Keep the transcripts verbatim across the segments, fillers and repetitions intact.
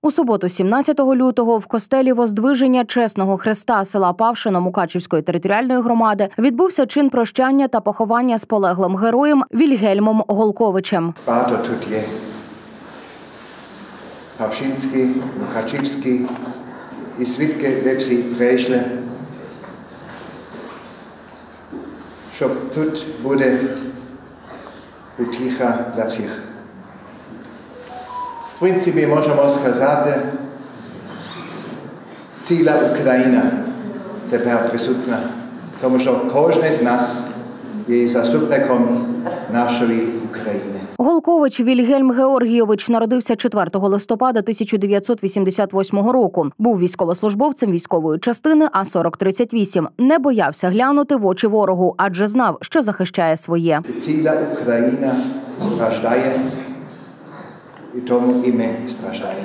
У суботу, сімнадцятого лютого, в костелі Воздвиження Чесного Хреста села Павшино Мукачівської територіальної громади відбувся чин прощання та поховання з полеглим героєм Вільгельмом Голковичем. Багато тут є Павшинський, Мукачівський і свідки ви всі прийшли, щоб тут буде утіха для всіх. В принципі, можемо сказати, ціла Україна тепер присутня, тому що кожен з нас є заступником нашої України. Голкович Вільгельм Георгійович народився четвертого листопада тисяча дев'ятсот вісімдесят восьмого року. Був військовослужбовцем військової частини А сорок тридцять вісім. Не боявся глянути в очі ворогу, адже знав, що захищає своє. Ціла Україна страждає, і тому і ми страждаємо.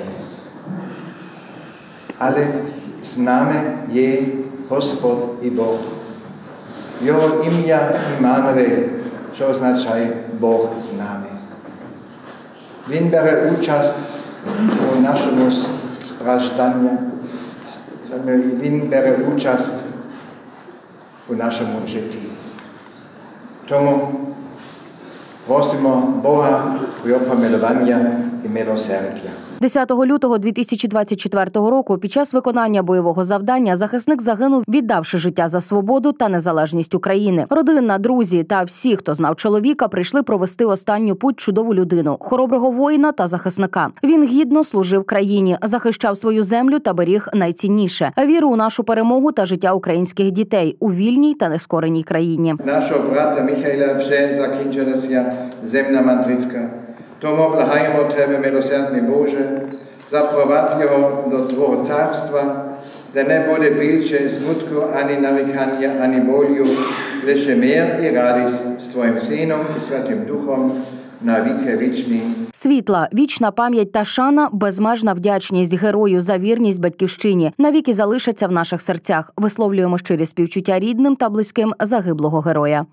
Але з нами є Господь і Бог. Його ім'я Іммануель, що означає Бог з нами. Він бере участь у нашому стражданні, він бере участь у нашому житті. Тому просимо Бога про його помилування і милосердя. десятого лютого дві тисячі двадцять четвертого року під час виконання бойового завдання захисник загинув, віддавши життя за свободу та незалежність України. Родина, друзі та всі, хто знав чоловіка, прийшли провести останню путь чудову людину, хороброго воїна та захисника. Він гідно служив країні, захищав свою землю та беріг найцінніше – віру у нашу перемогу та життя українських дітей у вільній та нескореній країні. Нашого брата Михайла вже закінчилася земна мандрівка. Тому благаємо Тебе, милосердний Боже, запровадь його до Твого царства, де не буде більше смутку, ані нарікання, ані болю, лише мир і радість з Твоїм Сином і Святим Духом на віки вічні. Світла, вічна пам'ять та шана, безмежна вдячність герою за вірність батьківщині навіки залишаться в наших серцях. Висловлюємо щирі співчуття рідним та близьким загиблого героя.